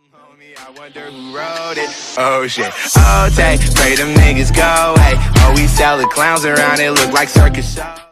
Homie, I wonder who wrote it. Oh shit. Oh, take, pray them niggas go. Hey, oh, we sell the clowns around it, look like circus show.